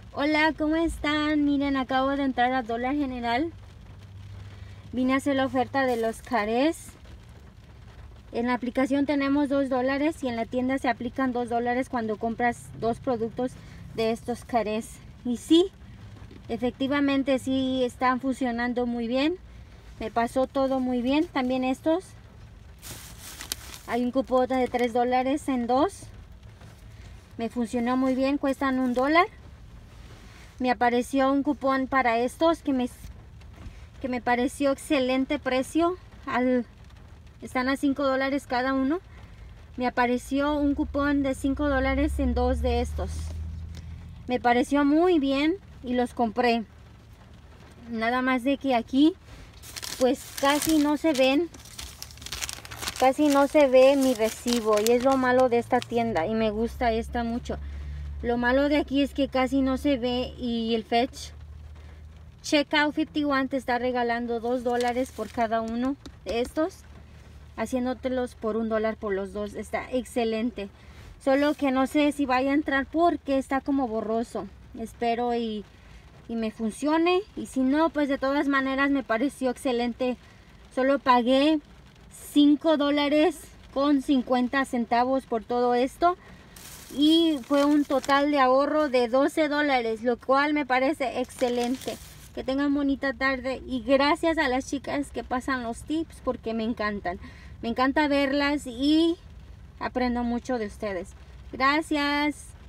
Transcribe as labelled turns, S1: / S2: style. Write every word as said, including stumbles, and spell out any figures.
S1: Hola, ¿cómo están? Miren, acabo de entrar a Dollar General. Vine a hacer la oferta de los carés. En la aplicación tenemos dos dólares y en la tienda se aplican dos dólares cuando compras dos productos de estos carés. Y sí, efectivamente sí están funcionando muy bien. Me pasó todo muy bien. También estos. Hay un cupón de tres dólares en dos. Me funcionó muy bien, cuestan un dólar. Me apareció un cupón para estos que me, que me pareció excelente precio. Al, están a cinco dólares cada uno. Me apareció un cupón de cinco dólares en dos de estos. Me pareció muy bien y los compré. Nada más de que aquí pues casi no se ven. Casi no se ve mi recibo y es lo malo de esta tienda y me gusta esta mucho. Lo malo de aquí es que casi no se ve y el Fetch Checkout cincuenta y uno te está regalando dos dólares por cada uno de estos, haciéndotelos por un dólar por los dos. Está excelente. Solo que no sé si vaya a entrar porque está como borroso. Espero y, y me funcione. Y si no, pues de todas maneras me pareció excelente. Solo pagué cinco dólares con cincuenta centavos por todo esto. Y fue un total de ahorro de doce dólares, lo cual me parece excelente. Que tengan bonita tarde y gracias a las chicas que pasan los tips porque me encantan. Me encanta verlas y aprendo mucho de ustedes. Gracias.